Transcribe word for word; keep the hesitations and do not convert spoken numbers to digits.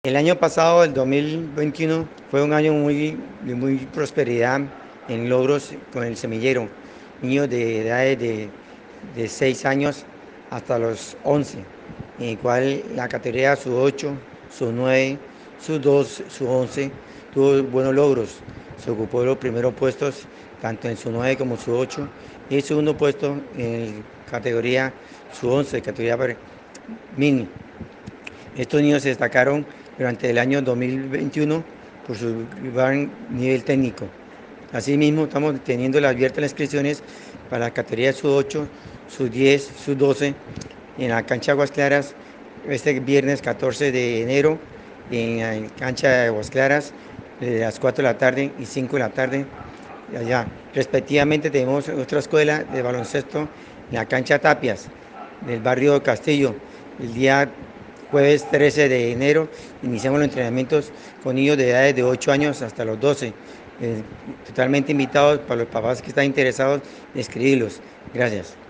El año pasado, el dos mil veintiuno, fue un año muy, de muy prosperidad en logros con el semillero. Niños de edades de, de seis años hasta los once, en el cual la categoría sub ocho, sub nueve, sub dos, sub once tuvo buenos logros. Se ocupó los primeros puestos tanto en sub nueve como sub ocho y el segundo puesto en categoría sub once, categoría mini. Estos niños se destacaron durante el año dos mil veintiuno por su gran nivel técnico. Asimismo, estamos teniendo abiertas las inscripciones para la categoría sub ocho, sub diez, sub doce en la cancha Aguas Claras este viernes catorce de enero en la cancha de Aguas Claras de las cuatro de la tarde y cinco de la tarde allá. Respectivamente tenemos otra escuela de baloncesto en la cancha Tapias del barrio Castillo. El día jueves trece de enero iniciamos los entrenamientos con niños de edades de ocho años hasta los doce. Eh, totalmente invitados para los papás que están interesados en inscribirlos. Gracias.